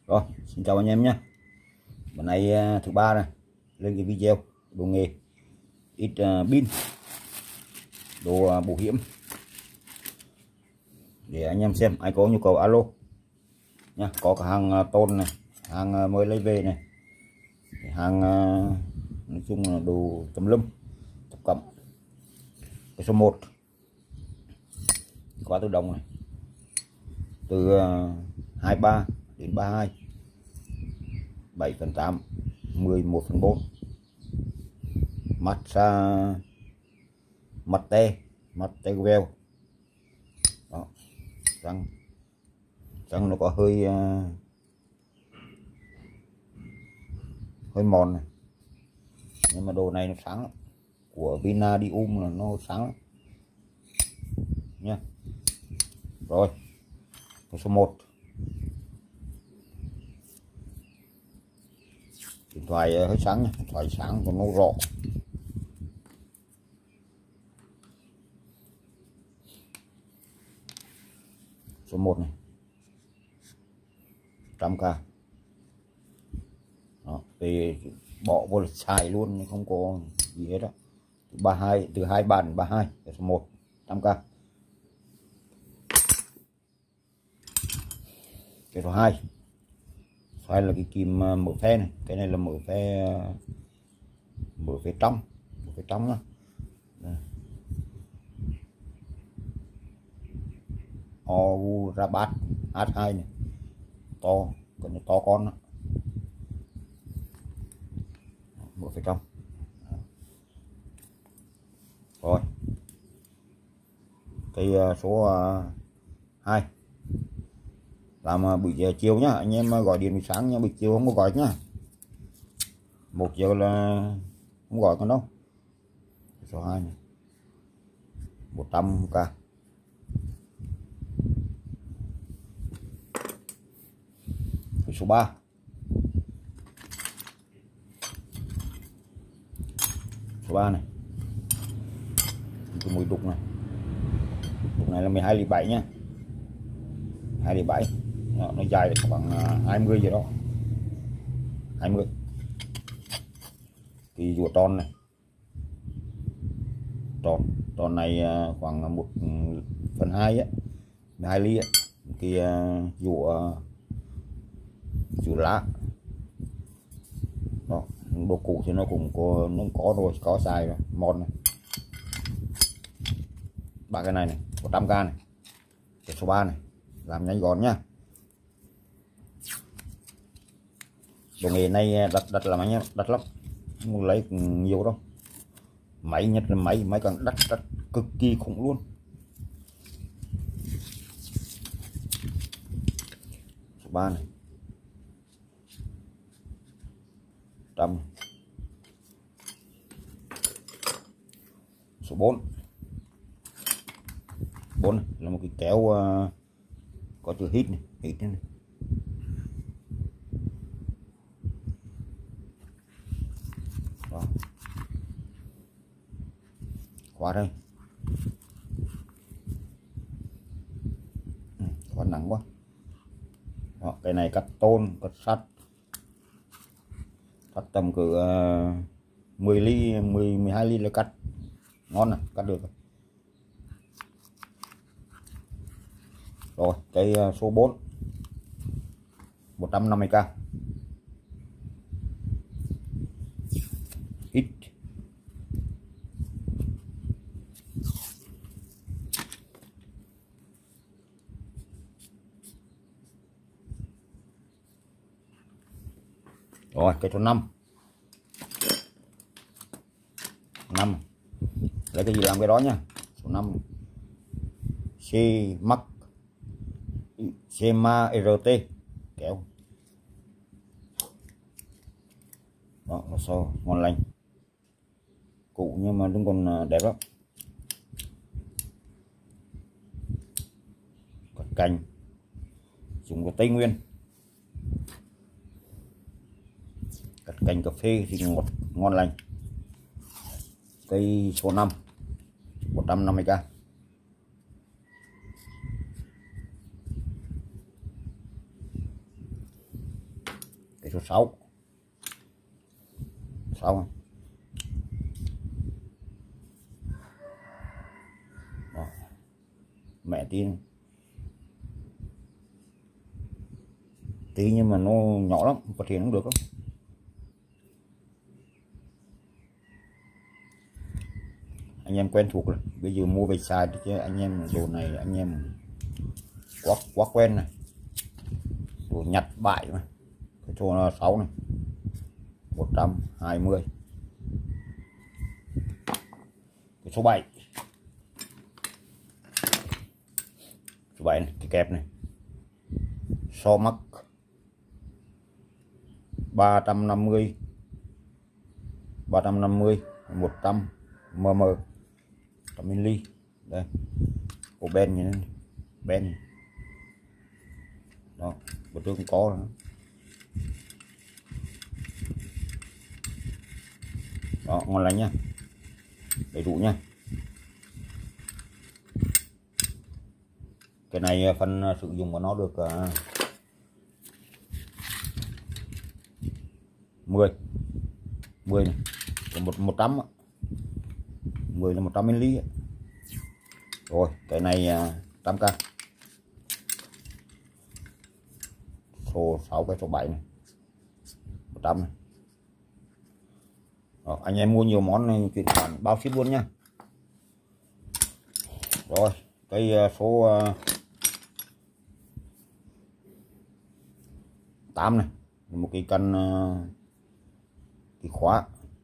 Rồi, xin chào anh em nhé. Bữa nay thứ ba này lên cái video đồ nghề ít pin đồ bảo hiểm để anh em xem, ai có nhu cầu alo nha. Có cả hàng tôn này, hàng mới lấy về này, hàng nói chung là đồ tùm lum tập cộng. Cái số 1 khóa tự động này từ 23 đến 32, 7/8, 11/4, mặt te veo đó, răng nó có hơi mòn này, nhưng mà đồ này nó sáng lắm. Của Vinadium là nó sáng lắm nha. Rồi cái số 1 điện thoại hơi sáng nha, điện thoại sáng còn nó rõ. Số 1 này 100k đó, thì bỏ vô lịch xài luôn, không có gì hết đó. Từ 23 đến 32 cái số 1 100k. Cái số 2 là cái kìm mở phe này, cái này là mở phe trong đó. Rabat H2 này, to, còn nó to con đó. Mở phe trong. Rồi cái số 2 làm buổi chiều nhá, anh em gọi điện buổi sáng nha, buổi chiều không có gọi nhá. 1 giờ là không gọi con đâu. Số 2 này 100k. Số 3 này cái mũi đục này, đục này là 12,7 nhá, 2,7 nó dài được khoảng 20 gì đó, 20. Cái rùa tròn này, tròn này khoảng 1/2 á, 12 ly á. Cái rùa lá đó, đồ cũ thì nó cũng có rồi, có xài rồi, mòn này. Ba cái này 100k này. Cái số 3 này làm nhanh gọn nhá. Đồ nghề này đặt làm anh em, đặt lắm, không lấy nhiều đâu. Máy nhất là máy càng đắt cực kỳ khủng luôn. Số 3 này 100. Số 4 này là một cái kéo có chữ hít này, này. Đó. Khóa đây, khóa nặng quá. Đó, cái này cắt tôn, cắt sắt, cắt tầm cỡ 10 ly, 12 ly là cắt ngon này, cắt được. Rồi cái số 4 150k. Ít rồi cái số 5 lấy cái gì làm cái đó nha. Số 5 Cema RT kéo đó, nó sâu ngon lành, cũ nhưng mà vẫn còn đẹp lắm. Cắt cành dùng của Tây Nguyên, cắt cành cà phê thì ngon lành. Cây số 5 150k. Cái số 6 6 đó. Mẹ tí nhưng mà nó nhỏ lắm, phát hiện không được lắm. Anh em quen thuộc rồi, bây giờ mua về xài chứ anh em đồ này anh em quá quen này, đồ nhặt bại mà. Cái số 6 này 120. Cái số 7 này, cái kẹp này so mắc 350 100 mm 100 ml. Đây ô ben như thế, ben đó, bữa trước cũng có nữa. Đó, ngon lành nha, đầy đủ nha. Cái này phần sử dụng của nó được 10 này, còn 100 10 là 100 ml. Rồi cái này 100k. Số 6 cái số 7 này 100 này. Đó, anh em mua nhiều món này chuyển khoản bao ship luôn nha. Rồi cái số 8 này, một cái cân cái khóa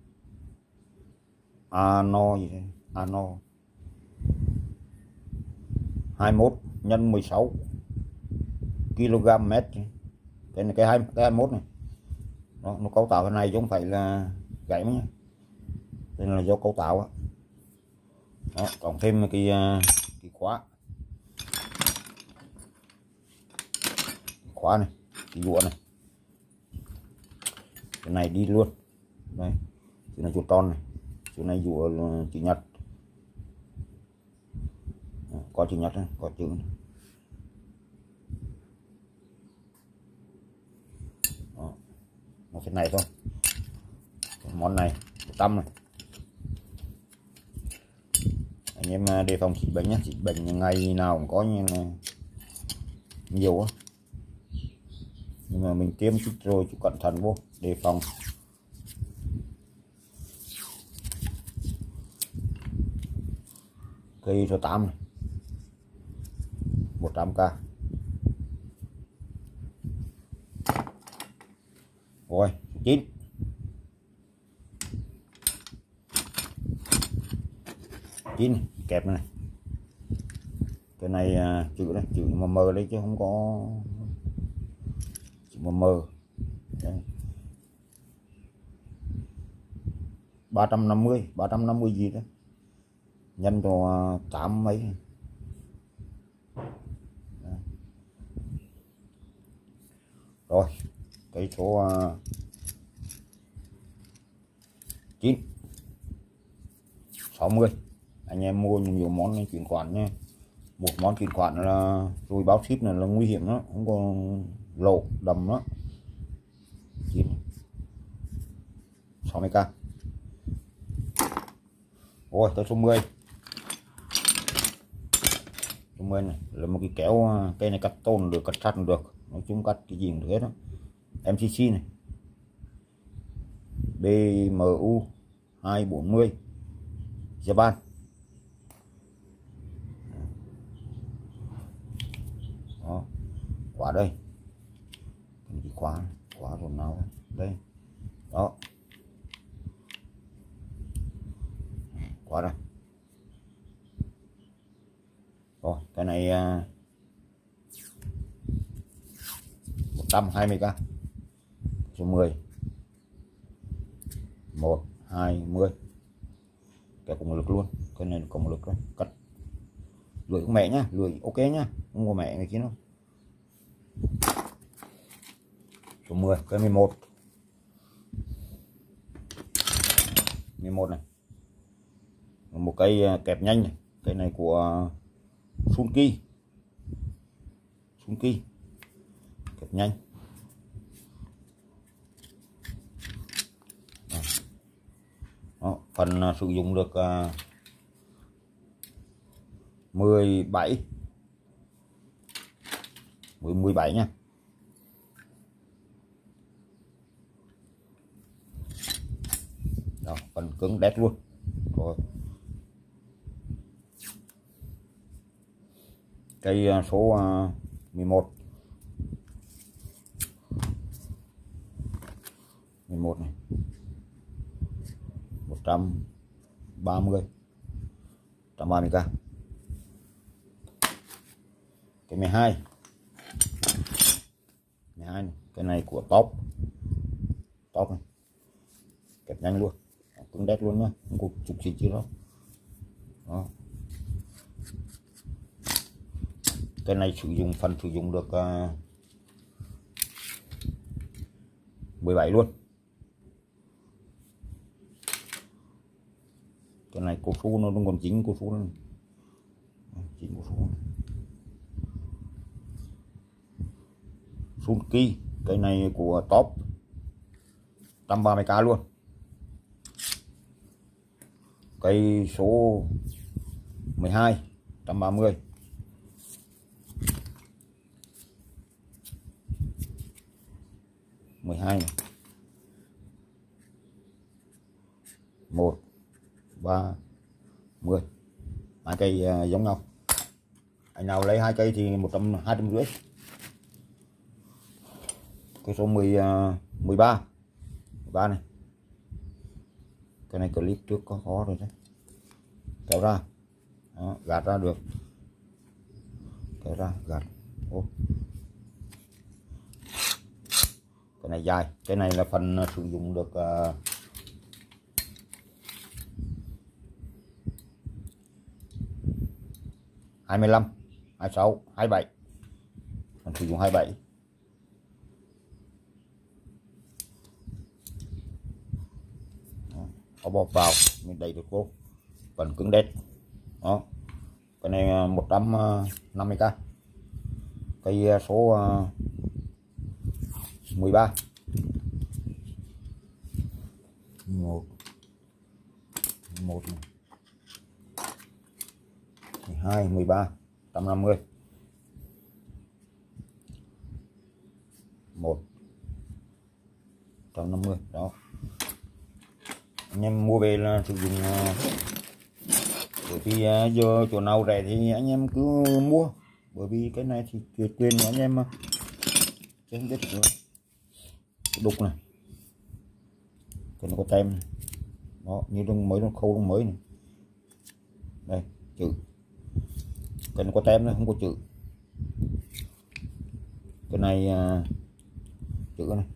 ano gì đây, ano 21 nhân 16 kg mét. Cái này cái 21 này đó, nó cấu tạo cái này chứ không phải là gãy nhé, đây là do cấu tạo đó. Đó, còn thêm cái khóa này, cái dũa này, cái này đi luôn đây, cái này dũa tròn này, cái này dũa chữ nhật. Có chữ nhật này, có chữ này. Đó, một cái này thôi. Cái món này 100 này. Anh em đề phòng dịch bệnh nhé, dịch bệnh ngày nào cũng có như nhiều á, nhưng mà mình tiêm chích rồi chú cẩn thận vô đề phòng. Cây số 8 này 100k. Rồi 9 kẹp này, cái này chữ đây, chữ mà mờ đấy chứ không có chữ mà mờ. Đây. 350 gì đấy, nhân cho 8 mấy. Đây. Rồi cái số 9 60. Anh em mua nhiều món này chuyển khoản nha, một món chuyển khoản là rồi báo ship này là nguy hiểm đó, không có lộ đầm đó. 60k. Rồi tới số 10. Số 10 này là một cái kéo, cây này cắt tôn được, cắt sắt được, nói chung cắt cái gì cũng được hết đó. MCC này BMU 240 Japan. Đó, khóa đây, cái khóa rồi nào đây, đó khóa đây. Rồi cái này 120k. Số 10 120 cái cùng lực luôn, cái này cùng lực đấy, cắt lưỡi của mẹ nhá, lưỡi ok nhá, không có mẹ này kia đâu. Số 10 cái 11 này, một cây kẹp nhanh này, cái này của Sunki kẹp nhanh phần sử dụng được 17 nha. Đó, phần cứng đét luôn rồi. Cây số 11 này 130k. Cái 12 này, cái này của top này, kẹp nhanh luôn, cứng đét luôn nhá, không có chục xịt chứ đâu. Đó. Cái này phần sử dụng được 17 luôn. Cái này cổ su nó còn chính cổ su nữa. Chính cổ su Sunki. Cái này của top 130k luôn. Cây số 12 130. Này. 1 3 10. Hai cây giống nhau. Anh nào lấy hai cây thì 250. Cái số 13 này. Cái này clip trước có khó rồi đấy. Kéo ra. Đó, gạt ra được. Kéo ra, gạt. Ô. Cái này dài. Cái này là phần sử dụng được 25, 26, 27. Phần sử dụng 27. Có bóp vào mình đẩy được vô. Phần cứng đét. Đó. Cái này 150k. Cây số 13 1 này. 12 13 150. 150 đó. Anh em mua về là sử dụng, bởi vì giờ chỗ nào rẻ thì anh em cứ mua, bởi vì cái này thì quyền của anh em mà chứ không biết được. Đục này, cái nó có tem này. Đó, như nó khâu mới này, đây chữ, cái nó có tem này, không có chữ. Cái này chữ này.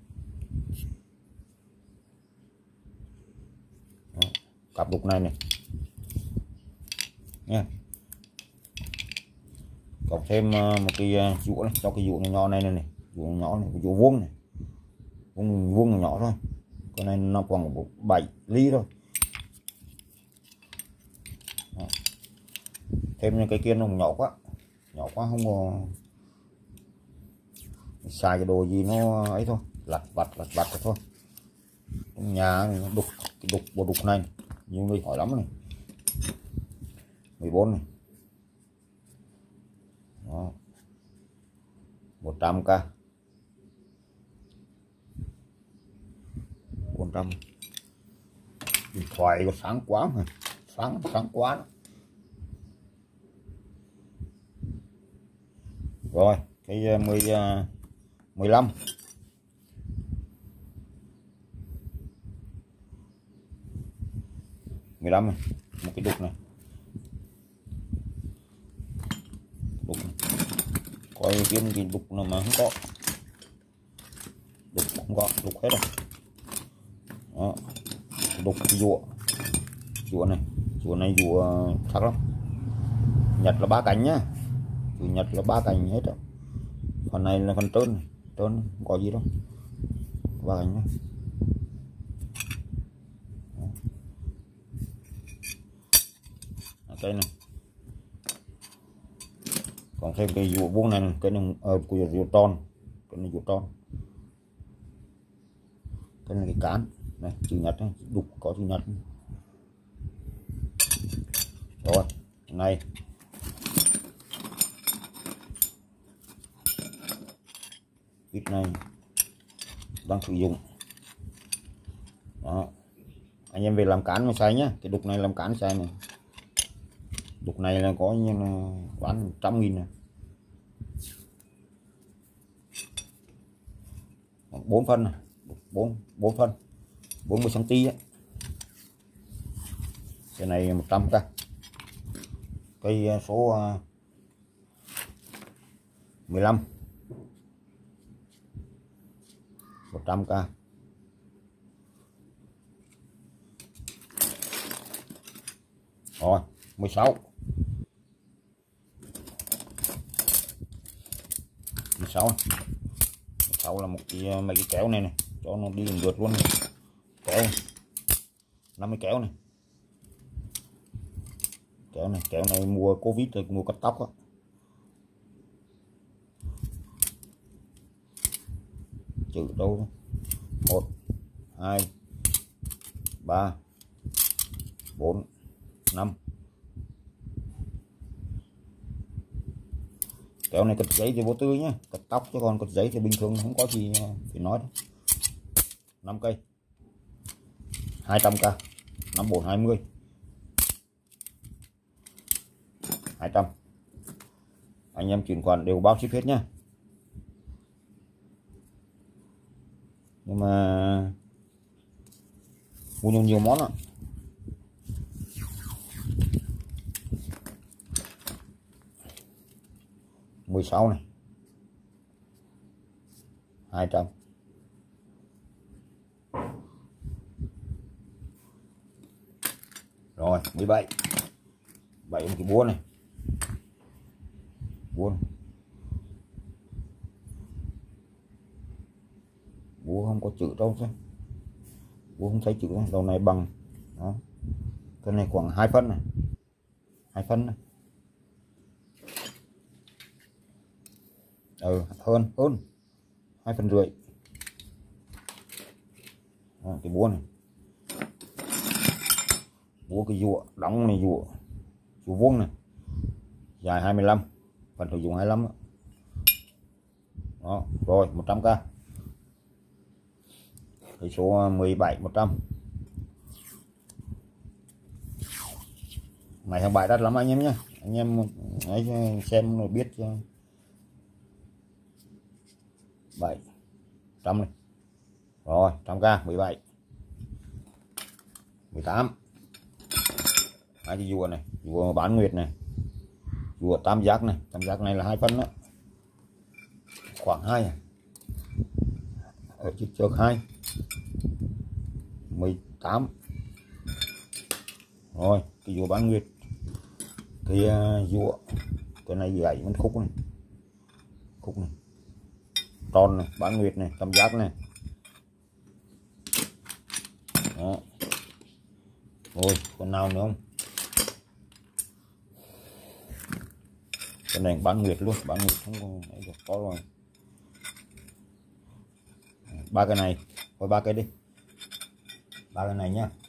Đó, cặp đục này nha. Cộng thêm một cái dũa này, cho cái dũa này nhỏ này dũa nhỏ này, dũa vuông này, vuông nhỏ thôi. Cái này nó khoảng 7 ly thôi. Đó. Thêm những cái kia nó nhỏ quá không có xài cái đồ gì nó ấy thôi, lặt vặt thôi. Trong nhà này, nó bộ đục này nhiều người hỏi lắm này. 14 này. Đó. 100k. 400. Điện thoại có sáng quá mà. Sáng quá. Rồi, cái 15. 15 này, một cái đục này. Coi kiếm cái đục nào mà không có. Đục hết rồi. Đó. Đục dũa này, dũa sắc lắm. Nhật là 3 cành nhá. Nhật là 3 cành hết rồi. Phần này là phần trơn không có gì đâu. 3 cành nhá. Cây này. Còn thêm cái dũa vuông này, cái này của dũa tròn, cái này dũa tròn. Cái này cái cán này, chữ nhật này, đục có chữ nhật. Rồi này vít này đang sử dụng đó, anh em về làm cán mà xài nhá, cái đục này làm cán xài này, đục này là có như là bán 100.000 này, 4 phân này, 4 phân 40 cm ấy. Cái này 100k, cây số 15 100k. Rồi 16 16 là một cái mấy cái kéo này cho nó đi đường lượt luôn này. Kéo 50 kéo này, kéo này mua Covid rồi mua cắt tóc á. Chữ đâu 1 2 3 4 5. Kéo này cật giấy thì vô tư nhé, cật tóc, chứ còn cật giấy thì bình thường không có gì phải nói đâu. 5 cây 200k, 5420 200. Anh em chuyển khoản đều bao ship hết nhá. Nhưng mà mua nhiều món ạ. À. 16 này 200. Rồi 17 7 cái búa này, búa không có chữ đâu chứ, búa không thấy chữ đâu. Đầu này bằng đó, cái này khoảng 2 phân này, 2 phân này. Hơn 2,5 phân. Đó, cái búa này, búa cái dụa đóng này, dụa vuông này, dài 25, phần sử dụng 25 đó. Đó rồi 100k, cái số 17 100. Này hàng bài đắt lắm anh em nhé, anh em ấy xem rồi biết. 700 này. Rồi 100k 17 18. Hai cái rùa này, rùa bán nguyệt này, rùa tam giác này, tam giác này là 2 phân đó, khoảng 2 à. Ở chiếc trước 2 18. Rồi cái rùa bán nguyệt, cái rùa cái này gãy vẫn khúc này, tròn này, bán nguyệt này, tam giác này. Đó. Rồi còn nào nữa không? Cái này bán nguyệt luôn, bán nguyệt không có rồi. 3 cái này, thôi 3 cái đi, 3 cái này nhá.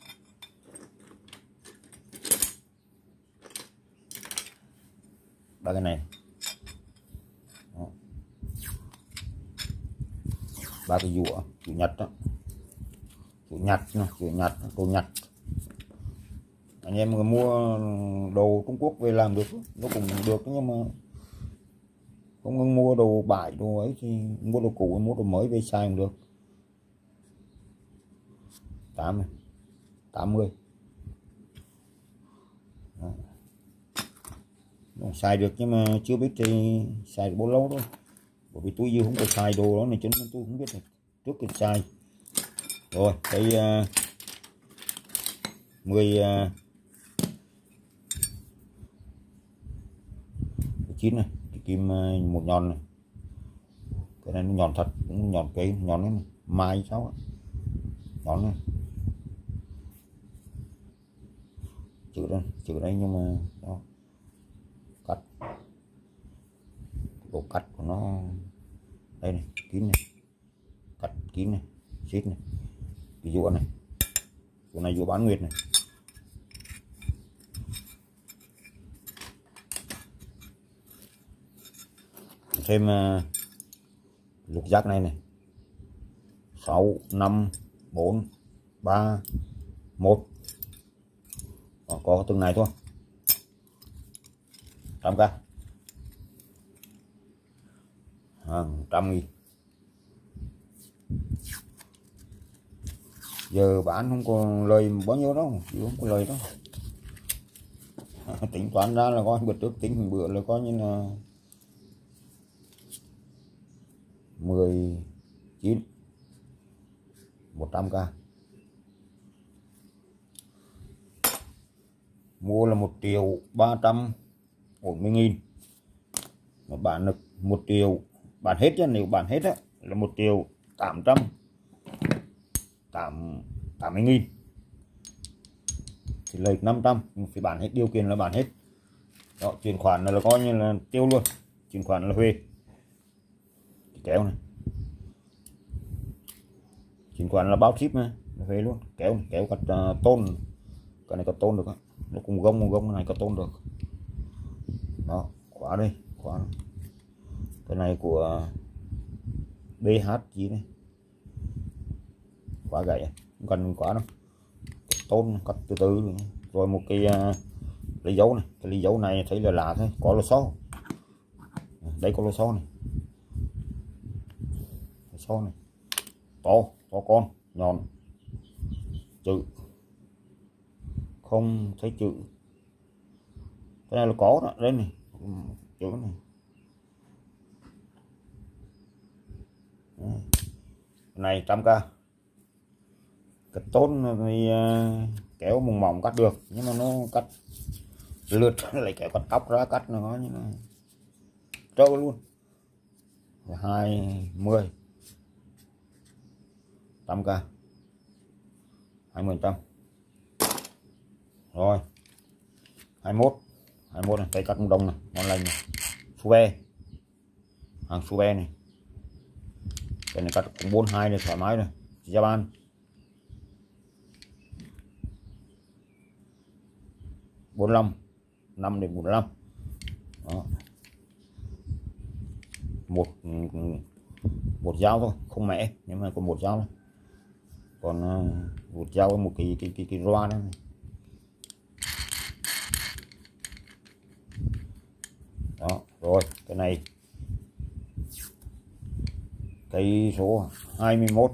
Ba cái này. Đó. 3 cái dũa chủ nhật đó, chủ nhật. Anh em mua đồ Trung Quốc về làm được, nó cũng được, nhưng mà không mua đồ bãi đồ ấy thì mua đồ cũ, mua đồ mới về xài cũng được. 80. Đó. Xài được nhưng mà chưa biết thì xài được bao lâu thôi, bởi vì tôi không có xài đồ đó này, cho nên tôi không biết là trước khi xài. Rồi cái 19 này, cái kim một nhọn này, cái này nó nhọn thật, cũng nhọn cây, nhọn này mai sao nhọn này, chữ đây nhưng mà đó, cắt độ cắt của nó đây này, kín này, cắt kín này, xít này, cái dũa này, dũa bán nguyệt này. thêm lục giác này này. 6 5 4 3 1. Có từng này thôi. 100k. 100.000. Giờ bán không có lời bao nhiêu đâu, chứ không có lời đâu. Tính toán ra là coi bữa trước tính bữa là coi như là 19 100k. Mua là 1.340.000 mà bán được 1 triệu, bán hết chứ, nếu bán hết á là 1.880.000 thì lời 500, phải bán hết, điều kiện là bán hết đó. Chuyển khoản là coi như là tiêu luôn, chuyển khoản là huề. Kéo này, chuyển khoản là báo ship này, huề luôn. Kéo này, kéo cắt tôn, cái này có tôn được á, nó cùng gông này có tôn được đó. Khóa đây, khóa cái này của BH gì này, khóa gậy không cần khóa đâu, tôn cắt từ từ. Rồi một cái lấy dấu này, cái lấy dấu này thấy là lạ thôi, có lô số đây, có lô số này, số này to con nhọn, chữ không thấy chữ, cái này là có đó, đây này chữ này. Cái này 100k. Cái tôn thì kéo mỏng mỏng cắt được, nhưng mà nó cắt lượt lại kéo cắt tóc ra cắt nó như này trâu luôn. 20 100k 20%. Rồi 21 này, cây cắt đồng này, ngon lành này, Sube, hàng Sube này, cái này cắt cũng 42 này, thoải mái rồi. Japan 45, 5 đến 45 đó. Một dao thôi, không mẹ, nhưng mà có một dao thôi. Còn một dao một cái roa đó này. Đó. Rồi cái này cây số 21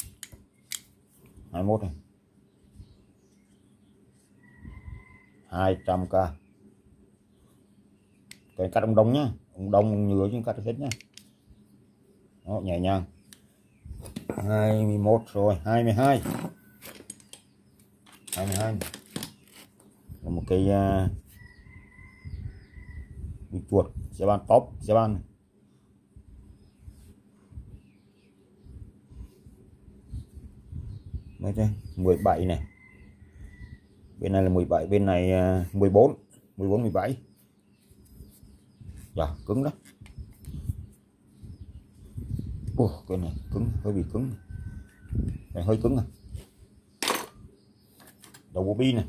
này, 200k. Cái cắt đồng nhá, đồng nhựa chứ cắt hết nhá. Đó, nhẹ nhàng. 21 rồi, 22 là một cây bị chuột Japan top Japan này. Mấy đây 17 này, bên này là 17, bên này 14 17. Dạ cứng đó. Cái này cứng, hơi bị cứng này, hơi cứng à. Đầu bộ bi này,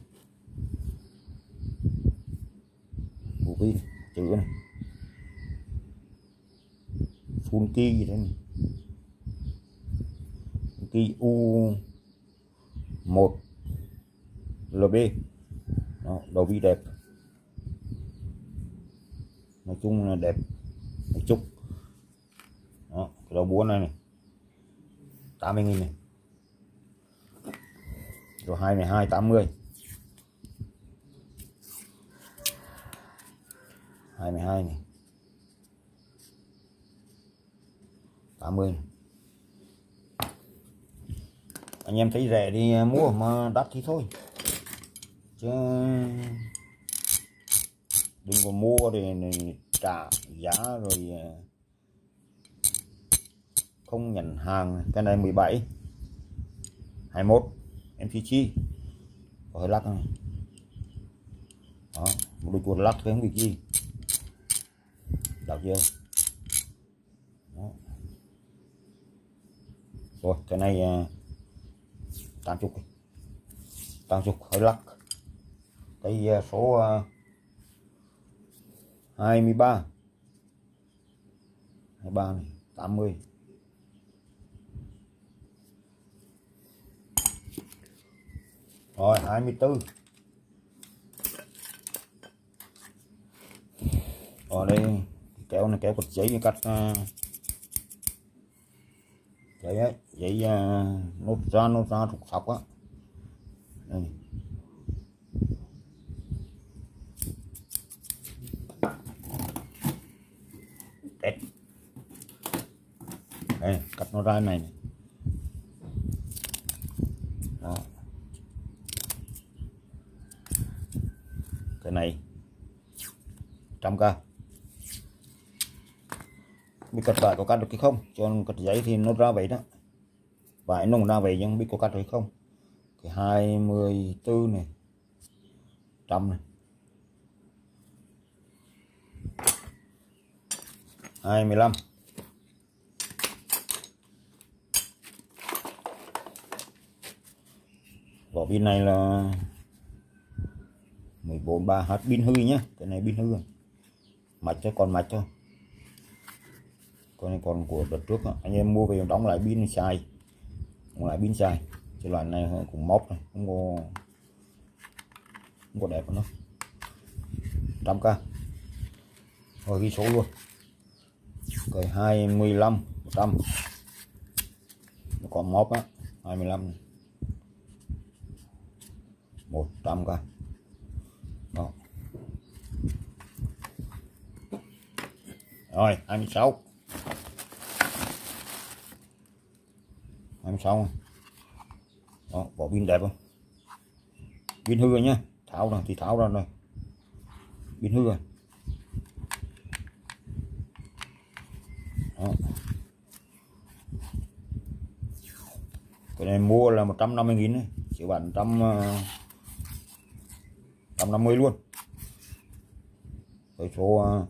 bộ bi này, chữ này full key gì đấy này. Key U1 LB đó, đầu bi đẹp, nói chung là đẹp một chút đó. Cái đầu búa này 80.000 này. Rồi 22 80 22 này 80 này. Anh em thấy rẻ đi mua, mà đắt thì thôi, chứ đừng có mua để trả giá rồi không nhận hàng. Cái này 17 21 MCG có hơi lắc này đó, một đôi chuột lắc cái không bị gì đảo chưa đó. Rồi cái này 80 hơi lắc. Cái số 23 23 này 80. Rồi 24. Ở đây kéo này kéo cột giấy như cắt giấy ấy, giấy nốt ra trục sọc á. Đây. Tết. Đây, cắt nó ra này. Đó. Cái này 100k. Biết cắt vải có cắt được cái không, cho cắt giấy thì nó ra vậy đó, vải nó ra vậy nhưng biết có cắt được không. Cái 24 này 100 này, 25. Vỏ pin này là 14.3H, pin hư nhá, cái này pin hư, mạch cho còn mạch thôi. Con này còn của đợt trước đó. Anh em mua về đóng lại pin xài, đóng lại pin xài. Cái loại này cũng móc này, không có đẹp của nó. 100k. Rồi ghi số luôn. Cái 25 100. Nó còn móc á, 25 này. 100k. Đó. Rồi 26. 26. Đó, vỏ pin đẹp không? Pin hư rồi nhá, tháo ra thì tháo ra rồi. Pin hư rồi. Đó. Cái này mua là 150.000 này, chỉ bán 150 luôn. Cái số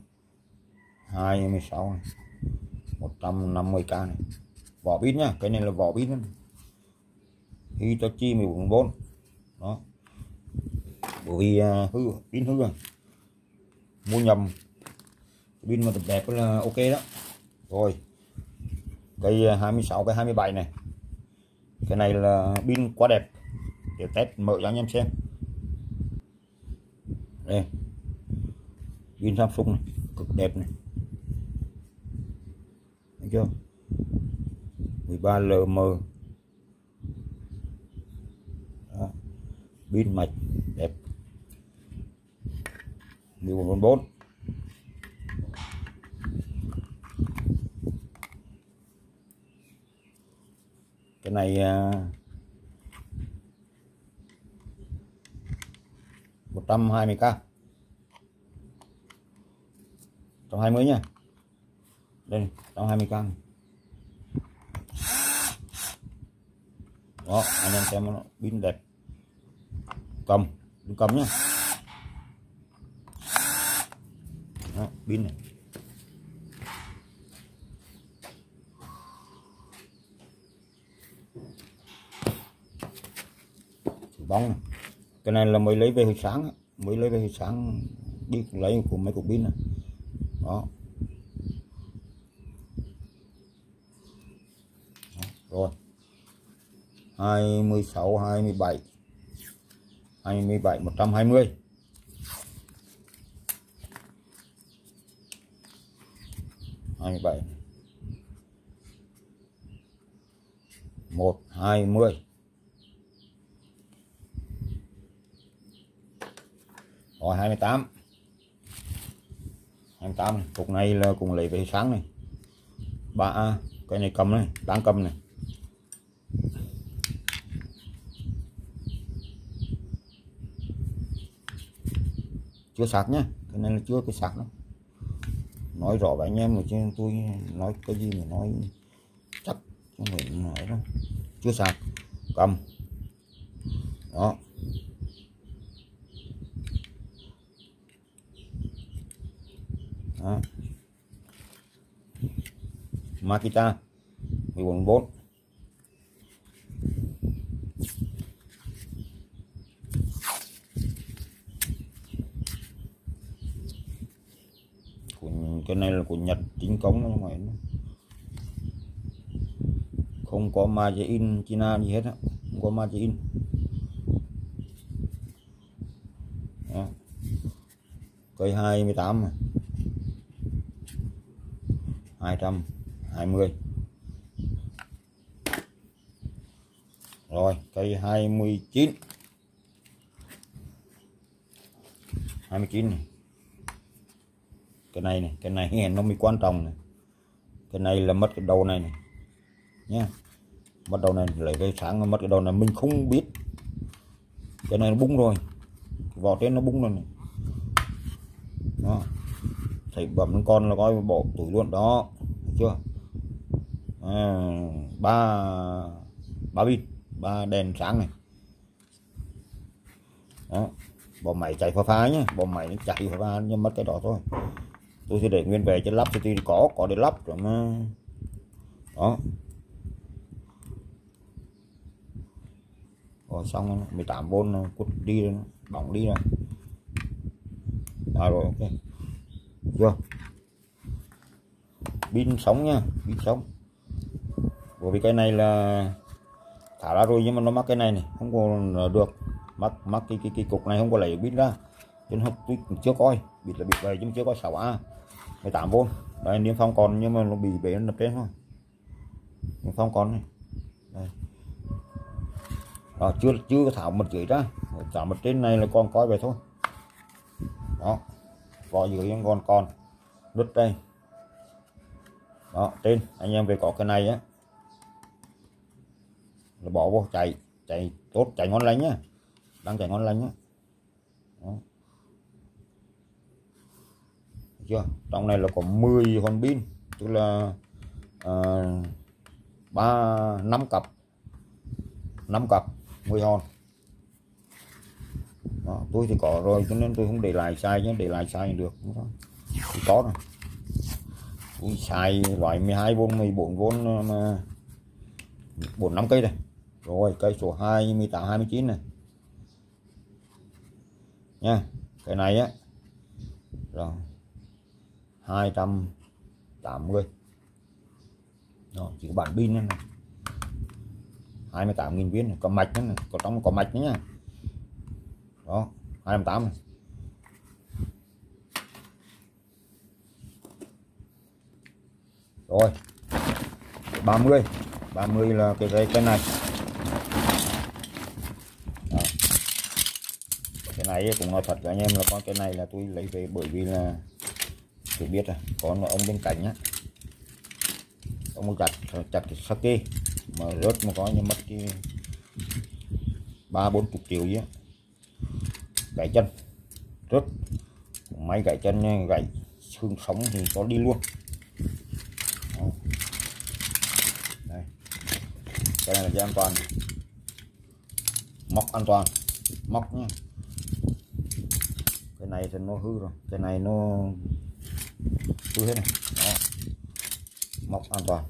26 này, 150k này. Vỏ pin nhá, cái này là vỏ pin Hitachi 14V. Đó. Bởi vì hư pin hư rồi, mua nhầm pin mà đẹp là ok đó. Rồi cây 26, cái 27 này, cái này là pin quá đẹp, để test mở cho anh em xem. Đây pin Samsung này, cực đẹp này, thấy chưa, 13LM. Đó. Pin mạch đẹp, 14V. Cái này 120k, 120 nha. Đây 120k. Đó, anh em xem nó pin đẹp, cầm đừng cầm nhá. Đó, pin này. Bóng này. Cái này là mới lấy về hồi sáng, đi lấy của mấy cục pin này. Đó. Rồi 26 27 120. Hai mươi bảy 120. Rồi 28 này. Cục này là cùng lấy về sáng này. 3A, cái này cầm này, đang cầm này. Chưa sạc nhá, cái này là chưa cái sạc đâu. Nói rõ với anh em mà chứ tôi nói cái gì mà nói chắc không phải nói đâu. Chưa sạc, cầm. Đó. Đó. Makita 14V. cái này là của Nhật chính cống, nó không có Made in China gì hết á, không có Made in. Đó. Cây 28 này. 220. Rồi cây 29. 29 này. Cái này nó mới quan trọng này. Cái này là mất cái đầu này này nhá, mất đầu này, lấy cái sáng mất cái đầu này mình không biết. Cái này nó bung rồi, vỏ trên nó bung rồi này. Đó, thấy bấm con là coi bỏ túi luôn đó, thấy chưa? Ba pin, 3 đèn sáng này. Đó, bỏ máy chạy pha nhá, bỏ máy nó chạy pha nhưng mất cái đó thôi. Tôi sẽ để nguyên về cho lắp thì có để lắp rồi mà. Đó. Rồi xong 18V cút đi rồi, bỏng đi rồi. Rồi ok. Chưa? Pin sống nha, pin sống. Bởi vì cái này là thả ra rồi nhưng mà nó mắc cái này không còn được, mắc cái cục này không có lấy pin ra. Cho nên tôi chưa coi, bịt là bịt về chứ chưa có 6A 18V. Đây niêm phong còn nhưng mà nó bị bể nó trên thôi. Niêm phong còn này. Đây. Đó, chưa có tháo mật dưới ra, tháo mật trên này là còn coi về thôi. Đó, vỏ dưới còn đứt đây. Đó, trên anh em về có cái này á là bỏ vô chạy tốt, chạy ngon lành nhá, đang chạy ngon lành nhá. Đó. Chưa, trong này là có 10 con pin, tức là 5 cặp 10 hòn. Đó, tôi thì có rồi cho nên tôi không để lại sai nhé, để lại sai được tôi có rồi. Tôi xài loại 12V 14V mà 4-5 cây này. Rồi cây số 28 29 này nha. Cái này á rồi 280. Đó, chỉ có bản pin này 28.000 viên này. Có mạch này, có trong có mạch nữa nha. Đó 280 này. Rồi 30 là cái này. Đó. Cái này cũng nói thật với anh em là con cái này là tôi lấy về bởi vì là tôi biết rồi, còn ông bên cạnh nhá, ông chặt cái sake mà rớt mà có như mất cái 30-40 triệu gì á, gãy chân rớt, máy gãy chân nha, gãy xương sống thì có đi luôn. Đó. Đây. Cái này là dây an toàn, móc an toàn, móc nhá. Cái này thì nó hư rồi, cái này nó hư hết này. Đó. Móc an toàn.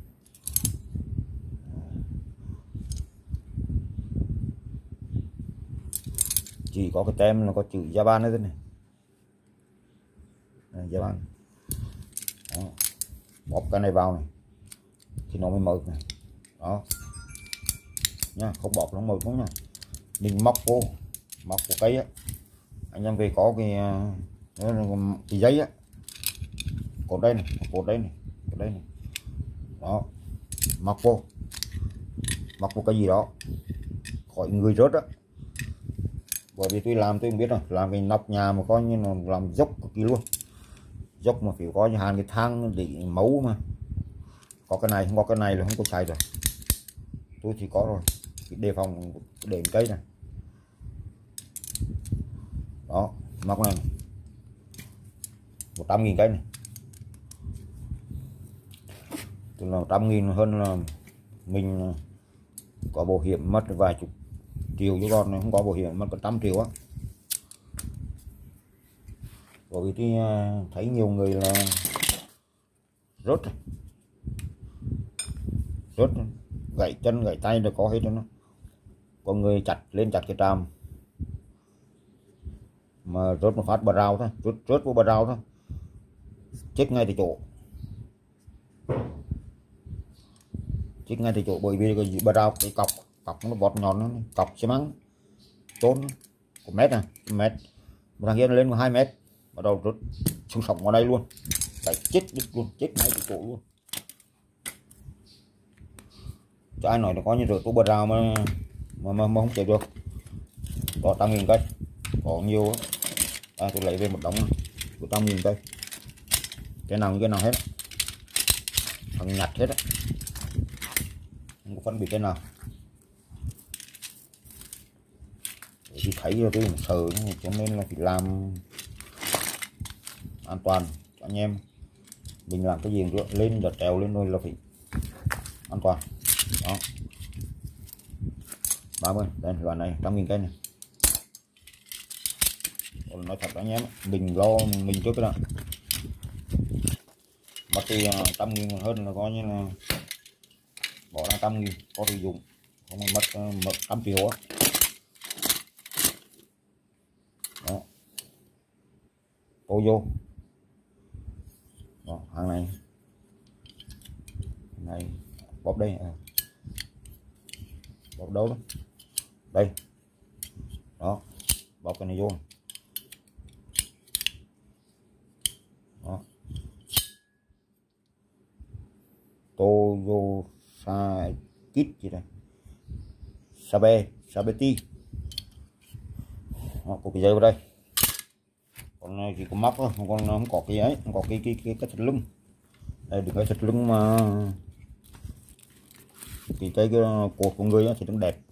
Chỉ có cái tem nó có chữ Japan đấy thế này. Đây, Japan. Đó. Bóp cái này vào này thì nó mới mở này. Đó nha, không bóp nó mở cũng nha. Mình móc vô cây á, anh em về có cái giấy á, cột đây này, cột đây này. Đó, móc vô cái gì đó khỏi người rớt á. Bởi vì tôi làm tôi không biết rồi, làm cái nóc nhà mà coi như là làm dốc cực kỳ luôn, dốc mà phải có như hàng cái thang để mấu mà. Có cái này, không có cái này là không có xài rồi. Tôi chỉ có rồi, đề phòng để cây này. Đó, móc này 100.000 cây này, tức là 100.000 hơn là mình có bảo hiểm mất vài chục triệu, chứ còn không có bảo hiểm mất có 100 triệu á. Bởi vì tôi thấy nhiều người là rớt gãy chân gãy tay là có hết đó. Có người chặt cái tràm mà rớt một phát bờ rào thôi, rớt vô bờ rào thôi, chết ngay tại chỗ, chết ngay tại chỗ, bởi vì cái bờ rào cái cọc nó bọt nhọn, nó cọc xi măng trốn của mét này, mét một thằng kia nó lên 2 mét, bắt đầu rút xuống sóng vào đây luôn, phải chết đứt luôn, chết ngay tại chỗ luôn. Cho ai nói nó có như rửa tô bờ rào mà không chạy được. Có 100.000 cây, có nhiều á. Tôi lấy về một đống 100.000 cây, cái nào như cái nào hết, thằng nhặt hết á, không có phân biệt cái nào. Thì thấy rồi tôi sợ, cho nên là phải làm an toàn cho anh em. Mình làm cái gì lên đợt trèo lên thôi là phải an toàn đó. 30 đây, loại này 100.000 cây này. Nói thật anh em, mình lo mình trước cái đó mất thì 100.000 hơn là coi như là bỏ ra 100.000 có sử dụng, không mất 100 triệu á. Đó, tô vô đó, hàng này bóp đây, bóp đâu đó đây đó, bóp cái này vô đó, tô vô sa kít gì đây, sabeti đó, có cái dây vào đây, còn này chỉ có móc thôi, còn không có cái ấy, không có cái thắt lưng đây, đừng cái thắt lưng mà thì cái cột của người thì nó đẹp.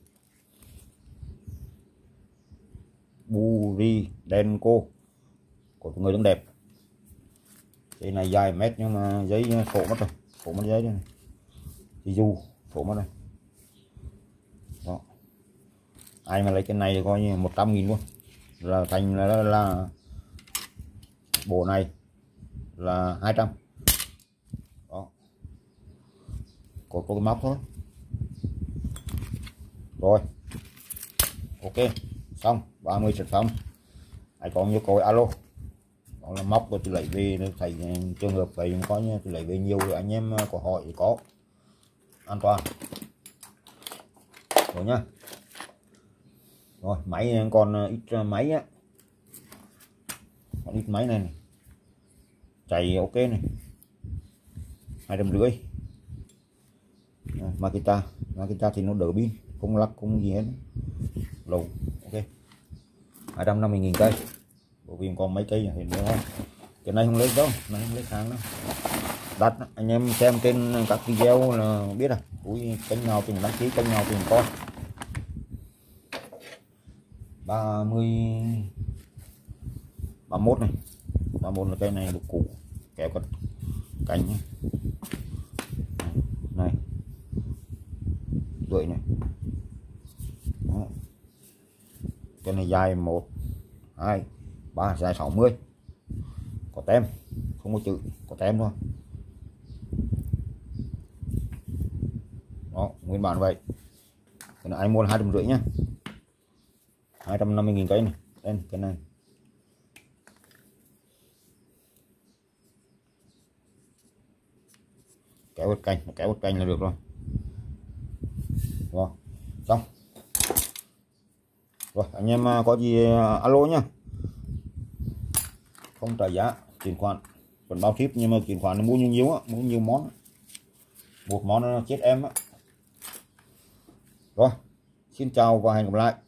Buri Denko của người nó đẹp. Cái này dài mét nhưng mà giấy sổ mất rồi, sổ mất giấy đây này, thì dù sổ mất rồi đó. Ai mà lấy cái này thì coi như 100.000 luôn, là thành là bộ này là 200 đó. Có cái móc thôi. Rồi ok, xong 30 sản phẩm. Ai còn nhu cầu alo, đó là móc của tôi lấy về, thầy trường hợp vậy có như tôi lấy về nhiều thì anh em có hỏi thì có an toàn rồi nhá. Rồi máy còn ít máy á, còn ít máy này, chạy ok này, 250. Makita thì nó đỡ pin, không lắc không gì hết, lâu ok. 250.000 cây, bởi vì còn mấy cây thì nữa. Cái này không lấy đâu, này không lấy hàng đâu, đặt anh em xem trên các video là biết rồi. Ui, kênh nào thì đăng ký, kênh nào thì coi. 31 này, 31 là cây này được cũ, kéo cái cành này, rưỡi này đó. Cái này dài 1 2 3, dài 60, có tem không có chữ, có tem thôi đó, nguyên bản vậy. Cái này anh mua là 250 nhá, 250.000 cây này. Đây, cái này kéo một cành là được rồi. Rồi xong rồi, anh em có gì alo nhá, không trả giá, chuyển khoản vẫn bao ship, nhưng mà chuyển khoản nó mua nhiều á, mua nhiều món, một món nó chết em á. Rồi xin chào và hẹn gặp lại.